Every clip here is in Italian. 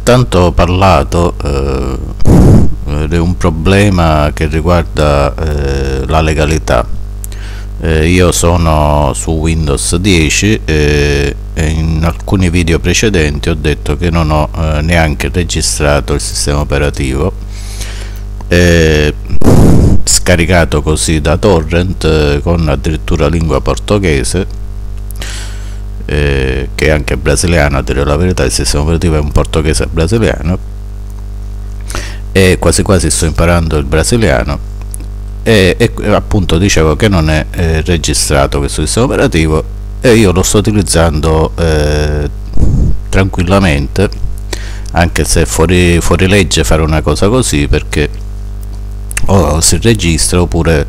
tanto parlato di un problema che riguarda la legalità. Io sono su Windows 10 e in alcuni video precedenti ho detto che non ho neanche registrato il sistema operativo, scaricato così da torrent con addirittura lingua portoghese, che è anche brasiliano, a dire la verità. Il sistema operativo è un portoghese brasiliano e quasi quasi sto imparando il brasiliano, e appunto dicevo che non è registrato questo sistema operativo e io lo sto utilizzando tranquillamente, anche se fuori legge fare una cosa così, perché o si registra oppure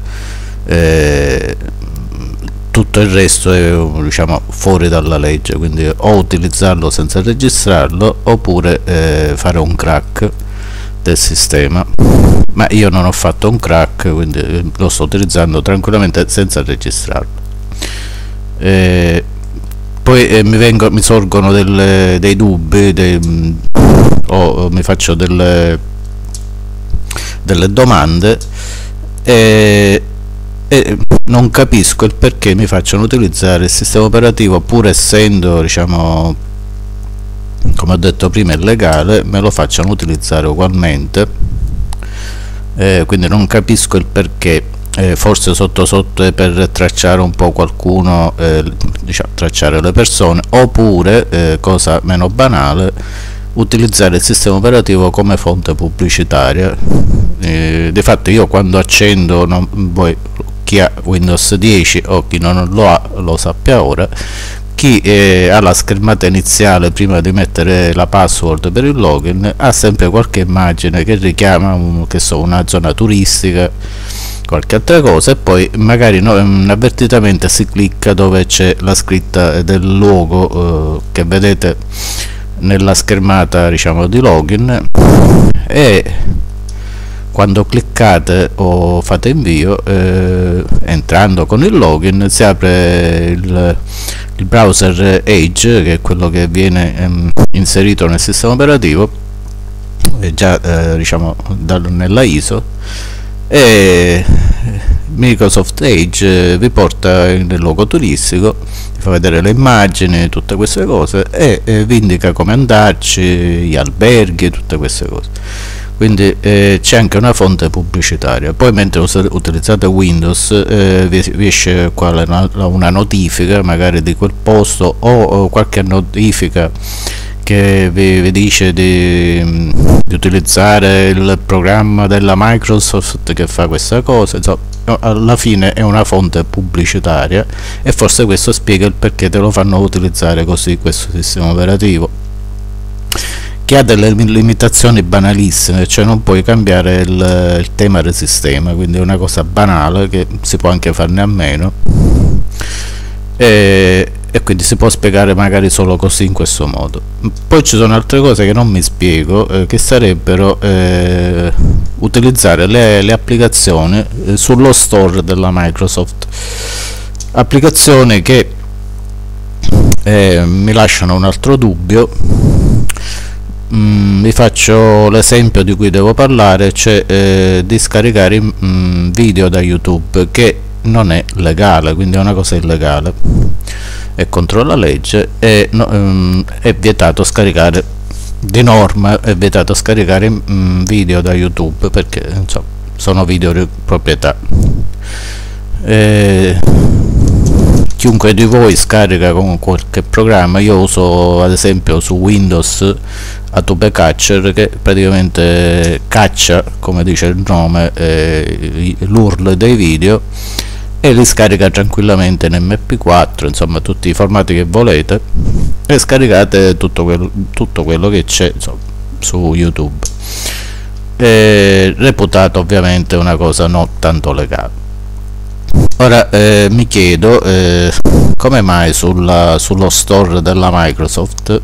tutto il resto è, diciamo, fuori dalla legge, quindi o utilizzarlo senza registrarlo oppure fare un crack del sistema, ma io non ho fatto un crack, quindi lo sto utilizzando tranquillamente senza registrarlo. Poi mi sorgono dei dubbi, o mi faccio delle domande e non capisco il perché mi facciano utilizzare il sistema operativo, pur essendo, diciamo, come ho detto prima, illegale, me lo facciano utilizzare ugualmente. Quindi non capisco il perché. Forse sotto è per tracciare un po' qualcuno, diciamo, tracciare le persone, oppure cosa meno banale, utilizzare il sistema operativo come fonte pubblicitaria. Difatti io quando accendo, voi chi ha Windows 10 o chi non lo ha lo sappia ora, chi ha la schermata iniziale prima di mettere la password per il login ha sempre qualche immagine che richiama che so, una zona turistica, qualche altra cosa, e poi magari inavvertitamente si clicca dove c'è la scritta del logo che vedete nella schermata, diciamo, di login, e quando cliccate o fate invio, entrando con il login, si apre il browser Edge, che è quello che viene inserito nel sistema operativo, già diciamo nella ISO, e Microsoft Edge vi porta nel logo turistico, vi fa vedere le immagini, tutte queste cose, e vi indica come andarci, gli alberghi, tutte queste cose. Quindi c'è anche una fonte pubblicitaria. Poi mentre utilizzate Windows vi esce qua una notifica magari di quel posto, o qualche notifica che vi dice di utilizzare il programma della Microsoft che fa questa cosa. Insomma, alla fine è una fonte pubblicitaria, e forse questo spiega il perché te lo fanno utilizzare così questo sistema operativo, che ha delle limitazioni banalissime, cioè non puoi cambiare il tema del sistema, quindi è una cosa banale che si può anche farne a meno, e quindi si può spiegare magari solo così, in questo modo. Poi ci sono altre cose che non mi spiego, che sarebbero utilizzare le applicazioni sullo store della Microsoft, applicazioni che mi lasciano un altro dubbio. Vi faccio l'esempio di cui devo parlare, cioè di scaricare video da YouTube, che non è legale, quindi è una cosa illegale, è contro la legge, e è vietato scaricare, di norma è vietato scaricare video da YouTube, perché insomma, sono video di proprietà. Chiunque di voi scarica con qualche programma, io uso ad esempio su Windows Adobe Catcher, che praticamente caccia, come dice il nome, l'URL dei video, e li scarica tranquillamente in MP4, insomma tutti i formati che volete, e scaricate tutto quello che c'è, insomma, su YouTube. Reputato ovviamente una cosa non tanto legale. Ora mi chiedo come mai sullo store della Microsoft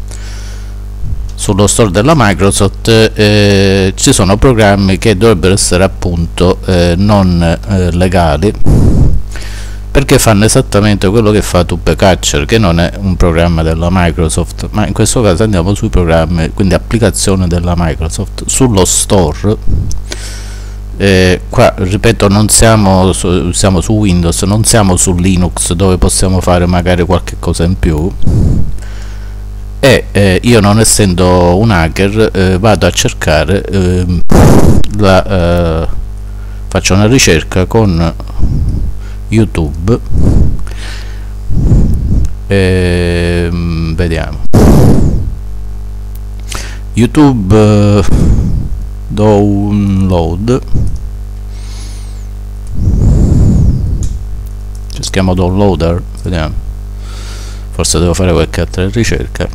ci sono programmi che dovrebbero essere appunto non legali, perché fanno esattamente quello che fa TubeCatcher, che non è un programma della Microsoft, ma in questo caso andiamo sui programmi, quindi applicazione della Microsoft, sullo store. Qua ripeto, non siamo siamo su Windows, non siamo su Linux, dove possiamo fare magari qualche cosa in più, e io, non essendo un hacker, vado a cercare faccio una ricerca con YouTube, vediamo YouTube download, ci schiamo downloader, vediamo, forse devo fare qualche altra ricerca.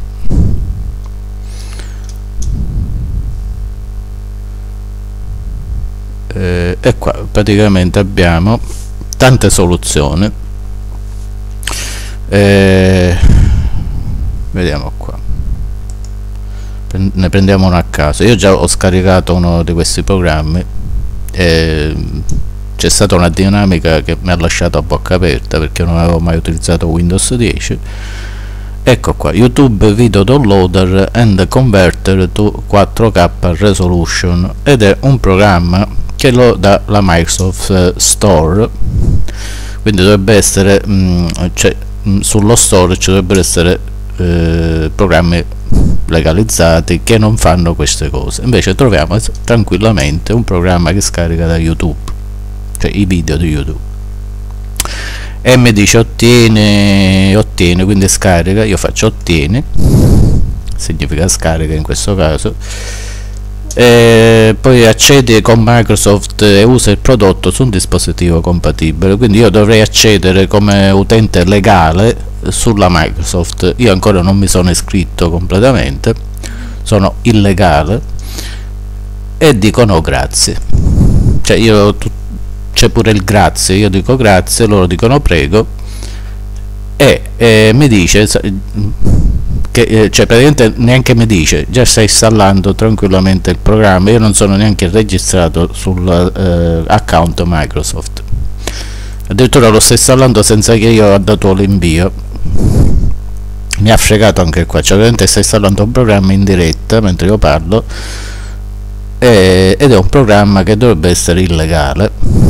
E qua praticamente abbiamo tante soluzioni, vediamo qua, ne prendiamo uno a caso. Io già ho scaricato uno di questi programmi, c'è stata una dinamica che mi ha lasciato a bocca aperta, perché non avevo mai utilizzato Windows 10. Ecco qua, YouTube Video Downloader and Converter to 4K Resolution, ed è un programma che lo dà la Microsoft Store, quindi dovrebbe essere sullo store ci dovrebbero essere programmi legalizzati che non fanno queste cose. Invece troviamo tranquillamente un programma che scarica da YouTube, cioè i video di YouTube, e mi dice ottieni, quindi scarica. Io faccio ottieni, significa scarica in questo caso, poi accedi con Microsoft e usa il prodotto su un dispositivo compatibile. Quindi io dovrei accedere come utente legale sulla Microsoft. Io ancora non mi sono iscritto completamente, sono illegale, e dicono grazie, cioè c'è pure il grazie, io dico grazie, loro dicono prego, e mi dice che cioè praticamente neanche mi dice, già stai installando tranquillamente il programma. Io non sono neanche registrato sul account Microsoft, addirittura lo sto installando senza che io ho dato l'invio. Mi ha fregato anche qua, cioè praticamente sta installando un programma in diretta mentre io parlo, ed è un programma che dovrebbe essere illegale,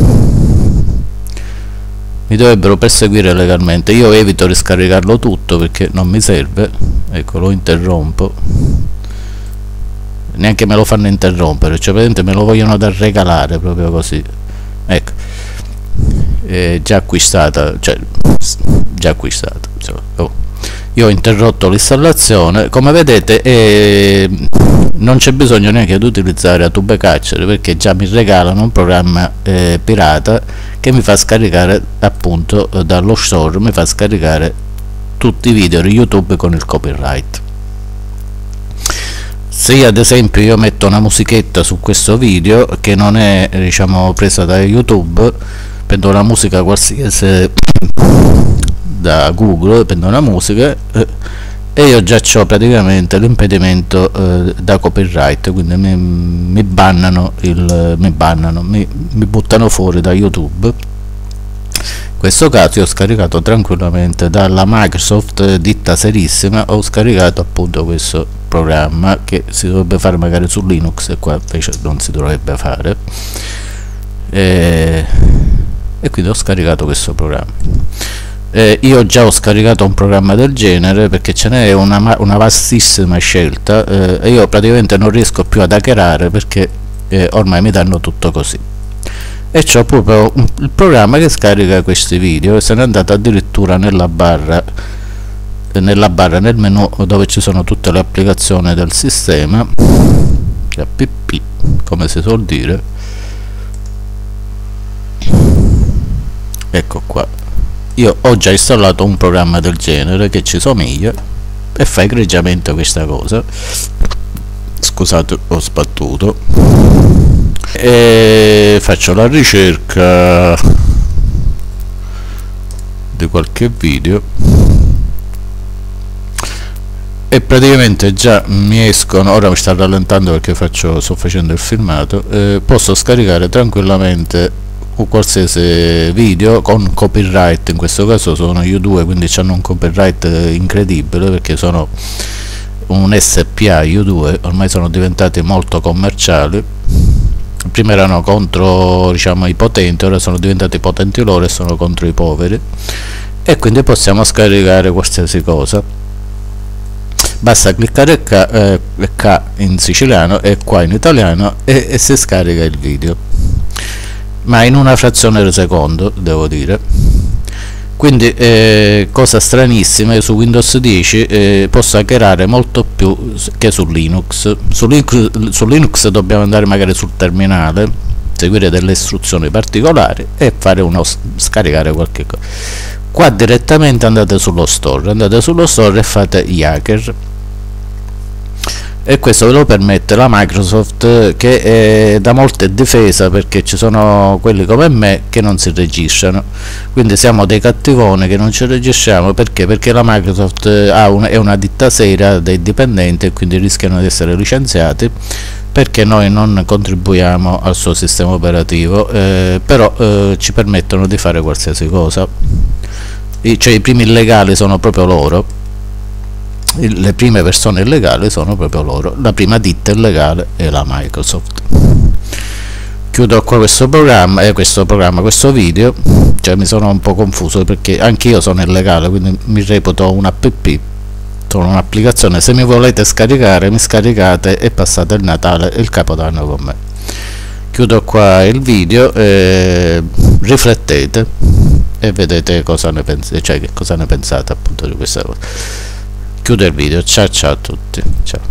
mi dovrebbero perseguire legalmente. Io evito di scaricarlo tutto perché non mi serve, ecco, lo interrompo, neanche me lo fanno interrompere, cioè praticamente me lo vogliono da regalare proprio così, ecco, già acquistata, cioè già acquistata, insomma. Io ho interrotto l'installazione, come vedete, non c'è bisogno neanche di utilizzare TubeCatcher, perché già mi regalano un programma pirata che mi fa scaricare, appunto, dallo store, mi fa scaricare tutti i video di YouTube con il copyright. Se ad esempio io metto una musichetta su questo video che non è, diciamo, presa da YouTube, prendo una musica qualsiasi da Google, prendo una musica e io già ho praticamente l'impedimento da copyright, quindi mi bannano, mi buttano fuori da YouTube. In questo caso io ho scaricato tranquillamente dalla Microsoft, ditta serissima, ho scaricato appunto questo programma che si dovrebbe fare magari su Linux, e qua invece non si dovrebbe fare, e quindi ho scaricato questo programma. Io già ho scaricato un programma del genere perché ce n'è una vastissima scelta, e io praticamente non riesco più ad hackerare perché ormai mi danno tutto così, e c'ho proprio il programma che scarica questi video, e se n'è andato addirittura nel menu dove ci sono tutte le applicazioni del sistema, app, come si suol dire, ecco qua. Io ho già installato un programma del genere che ci somiglia e fa egregiamente questa cosa. Scusate, ho sbattuto, e faccio la ricerca di qualche video e praticamente già mi escono. Ora mi sta rallentando perché sto facendo il filmato. Posso scaricare tranquillamente o qualsiasi video con copyright. In questo caso sono U2, quindi hanno un copyright incredibile, perché sono un SPA. U2 ormai sono diventati molto commerciali, prima erano contro, diciamo, i potenti, ora sono diventati potenti loro e sono contro i poveri, e quindi possiamo scaricare qualsiasi cosa. Basta cliccare K in siciliano e qua in italiano e si scarica il video, ma in una frazione di secondo, devo dire. Quindi cosa stranissima, su Windows 10 posso hackerare molto più che su Linux. Su Linux dobbiamo andare magari sul terminale, seguire delle istruzioni particolari e fare scaricare qualche cosa. Qua direttamente andate sullo store e fate gli hacker, e questo ve lo permette la Microsoft, che da molto è difesa, perché ci sono quelli come me che non si registrano, quindi siamo dei cattivoni che non ci registriamo. Perché la Microsoft è una ditta seria dei dipendenti, e quindi rischiano di essere licenziati perché noi non contribuiamo al suo sistema operativo, però ci permettono di fare qualsiasi cosa. Cioè i primi illegali sono proprio loro, le prime persone illegali sono proprio loro, la prima ditta illegale è la Microsoft. Chiudo qua questo questo video. Cioè, mi sono un po' confuso perché anch'io sono illegale, quindi mi reputo un app, sono un'applicazione. Se mi volete scaricare, mi scaricate e passate il Natale e il Capodanno con me. Chiudo qua il video, riflettete e vedete cosa ne pensate, cioè che cosa ne pensate appunto di questa cosa. Chiudo il video, ciao ciao a tutti, ciao.